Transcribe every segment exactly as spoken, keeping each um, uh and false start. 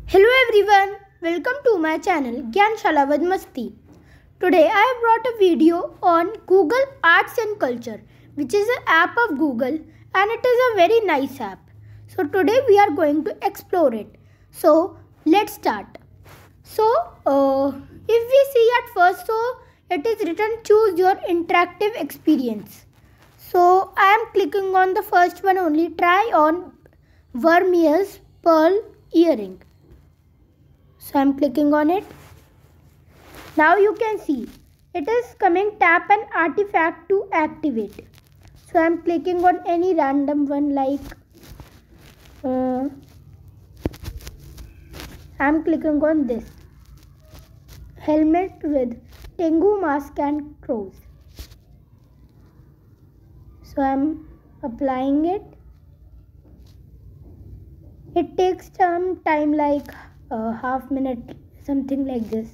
Hello everyone, welcome to my channel Gyanshala with Masti. Today I have brought a video on Google Arts and Culture, which is an app of Google and it is a very nice app. So today we are going to explore it. So let's start. So uh, if we see at first, so it is written choose your interactive experience. So I am clicking on the first one only, try on Vermeer's pearl earring. So I'm clicking on it. Now you can see it is coming tap an artifact to activate. So I'm clicking on any random one like uh, I'm clicking on this helmet with Tengu mask and crows. So I'm applying it. It takes some time like uh, half minute, something like this.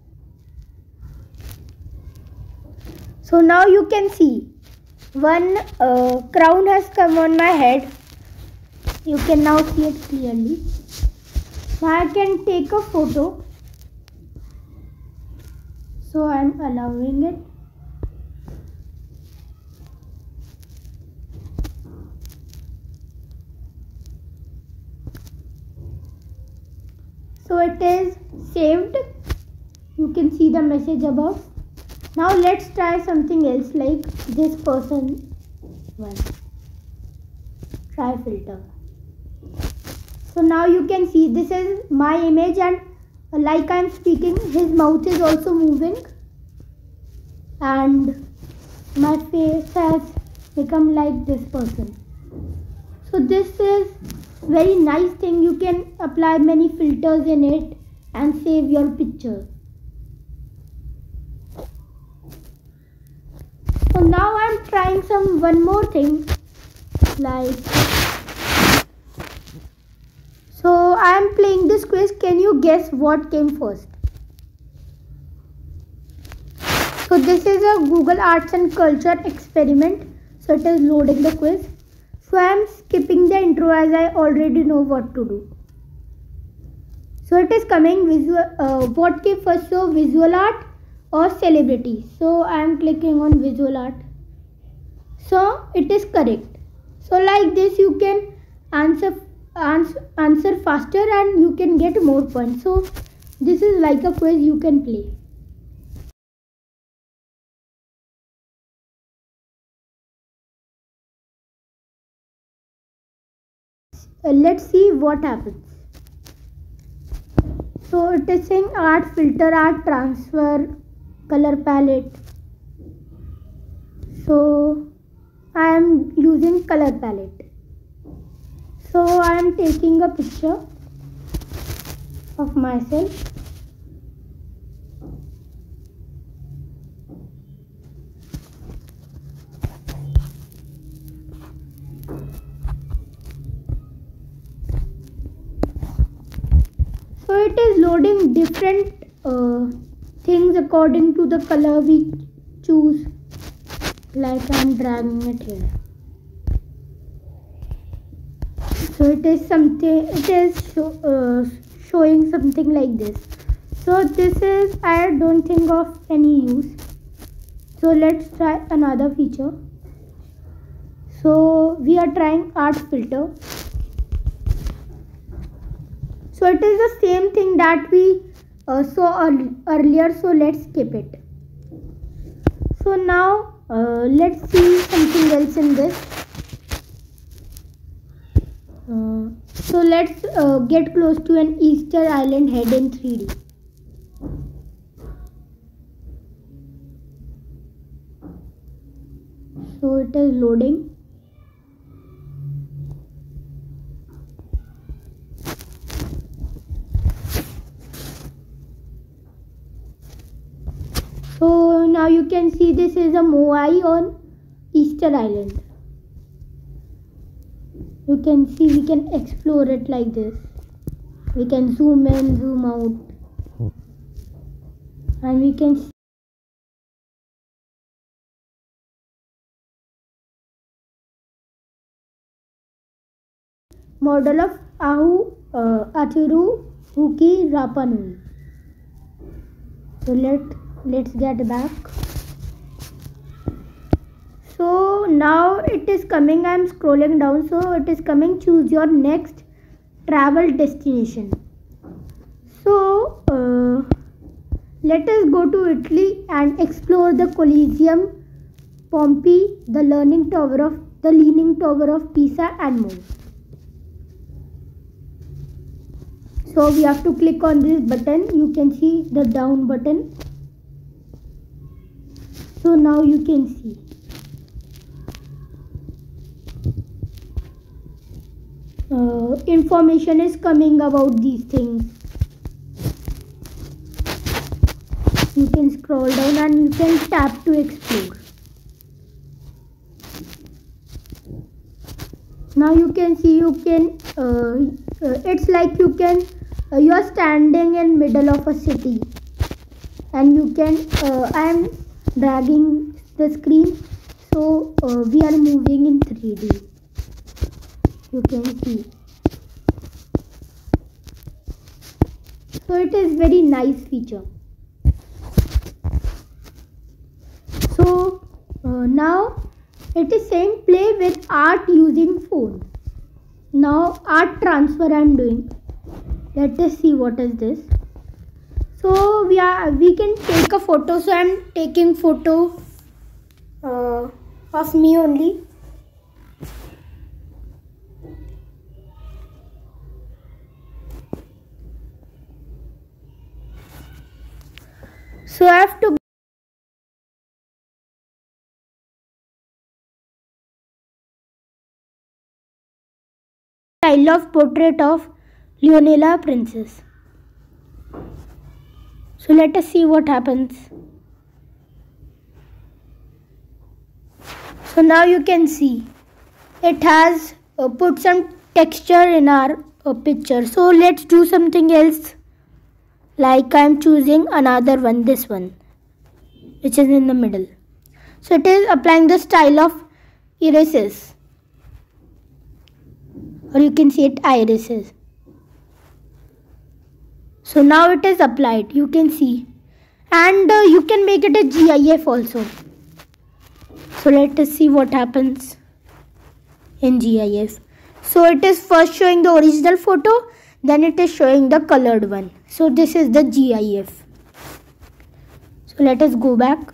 So now you can see one uh, crown has come on my head. You can now see it clearly. Now I can take a photo. So I am allowing it. So it is saved. You can see the message above. Now let's try something else like this person one. Try filter. So now you can see this is my image and like I am speaking, his mouth is also moving and my face has become like this person. So this is very nice thing. You can apply many filters in it and save your picture. So now I'm trying some one more thing like so I'm playing this quiz. Can you guess what came first? So this is a Google Arts and Culture experiment. So it is loading the quiz. So I am skipping the intro as I already know what to do. So it is coming visual. Uh, what came first? So visual art or celebrity. So I am clicking on visual art. So it is correct. So like this you can answer answer, answer faster and you can get more points. So this is like a quiz you can play. Uh, let's see what happens. So it is saying art, filter, art, transfer, color palette. So I am using color palette. So I am taking a picture of myself. So it is loading different uh, things according to the color we choose. Like I am dragging it here. So it is something. It is show, uh, showing something like this. So this is I don't think of any use. So let's try another feature. So we are trying art filter. So it is the same thing that we uh, saw earlier. So let's skip it. So now uh, let's see something else in this. Uh, so let's uh, get close to an Easter Island head in three D. So it is loading. So now you can see this is a Moai on Easter Island. You can see we can explore it like this. We can zoom in, zoom out. And we can see model of Ahu uh, Athiru Huki Rapa Nui. So let let's get back. So now it is coming. I am scrolling down. So it is coming. Choose your next travel destination. So uh, let us go to Italy and explore the Colosseum, Pompeii, the Leaning Tower of the Leaning Tower of Pisa, and more. So we have to click on this button. You can see the down button. So now you can see. Uh, information is coming about these things. You can scroll down and you can tap to explore. Now you can see you can uh, uh, it's like you can uh, you are standing in middle of a city and you can uh, I am dragging the screen, so uh, we are moving in three D. You can see. So it is very nice feature. So uh, now it is saying play with art using phone. Now art transfer I am doing. Let us see what is this. So we are we can take a photo. So I am taking photo uh, of me only. So I have to style of portrait of Leonela Princess. So let us see what happens. So now you can see it has uh, put some texture in our uh, picture. So let's do something else. Like I am choosing another one, this one, which is in the middle. So it is applying the style of irises. Or you can see it irises. So now it is applied, you can see. And uh, you can make it a GIF also. So let us see what happens in GIF. So it is first showing the original photo, then it is showing the colored one. So this is the GIF. So let us go back.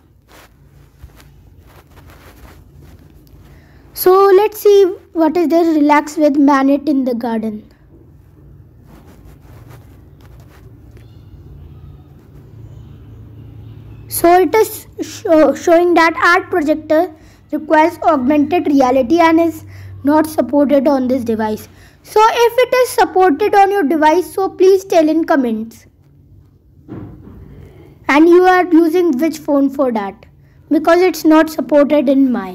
So let's see what is this. Relax with Manet in the garden. So it is show, showing that art projector requires augmented reality and is not supported on this device. So if it is supported on your device, so please tell in comments. And you are using which phone for that, because it's not supported in my.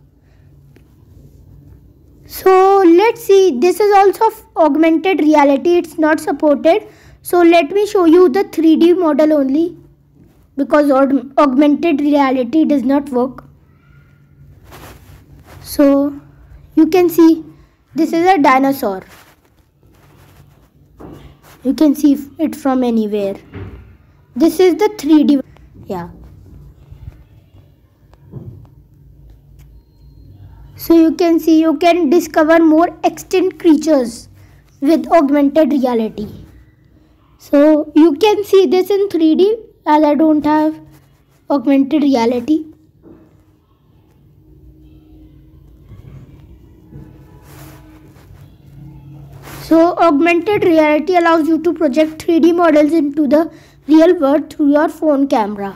So let's see, this is also augmented reality, it's not supported. So let me show you the three D model only, because augmented reality does not work. So you can see this is a dinosaur. You can see it from anywhere. This is the three D. Yeah. So you can see you can discover more extinct creatures with augmented reality. So you can see this in three D as I don't have augmented reality. So augmented reality allows you to project three D models into the real world through your phone camera.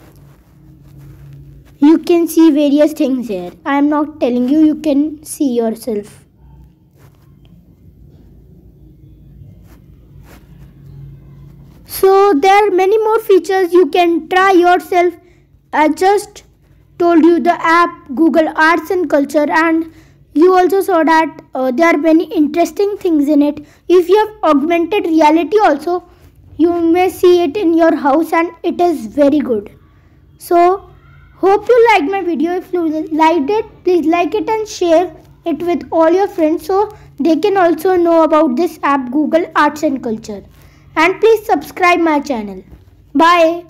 You can see various things here. I am not telling you, you can see yourself. So there are many more features you can try yourself. I just told you the app Google Arts and Culture, and you also saw that uh, there are many interesting things in it. If you have augmented reality also, you may see it in your house and it is very good. So hope you liked my video. If you liked it, please like it and share it with all your friends so they can also know about this app Google Arts and Culture. and please subscribe my channel. Bye.